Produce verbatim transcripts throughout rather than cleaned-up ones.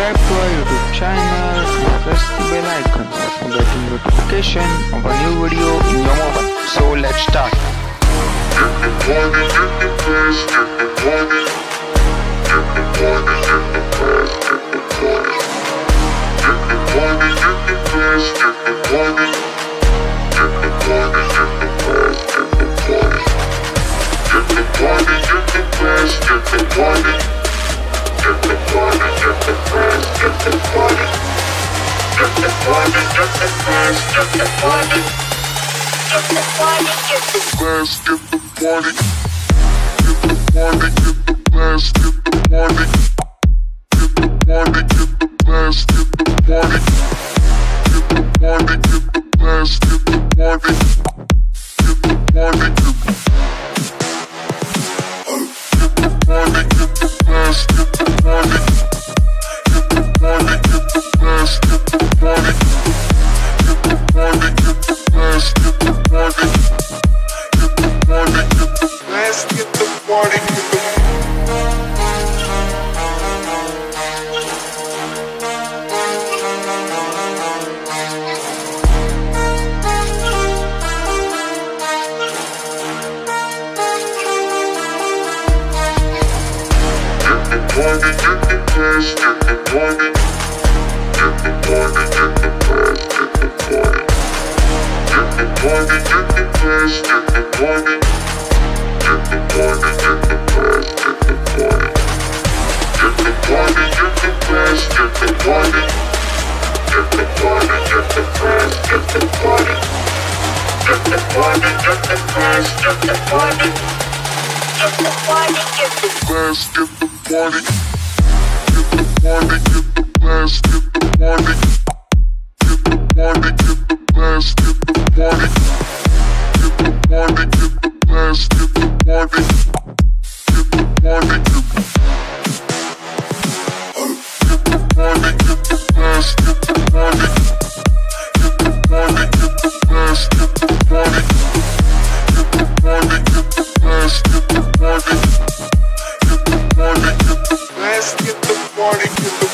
subscribe to our YouTube channel and press the bell icon for getting notification of a new video in your mobile. So let's start. Let's get the party. Get the party, get the blast, get the party. Get the party, get the blast, get the party. Get the party, get the blast, get the party. Get the party, get the party, get the blast, get the party. Get the party, get the blast, get the party. Get the party, get the blast, get the party. Let's get the party, get the party, get the blast, get the party. Get the party, get the blast, get the party. Get the party, get the blast, get the party. Get the party, get the blast, get the party. Get the party, get the blast, get the party. Get the party, get the blast, get the party. Get the party, get the blast, get the party. Get the party, get the blast, get the party. Get the party, get the blast, get the party. Get the party, get the blast, get the party. Get the party, get the blast, get the party. Get the party, get the Get the party, get the blast, get the party. Get the party, get the blast, get the party. Get the party, get the blast, get the party. Get the party, get the blast, get the party, get the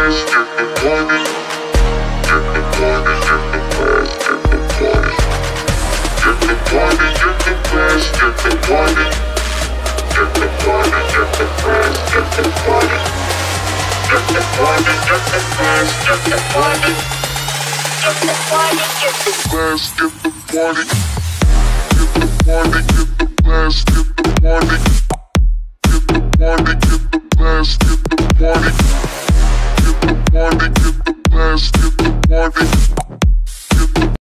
Get the party, get the party, get the party, get the party.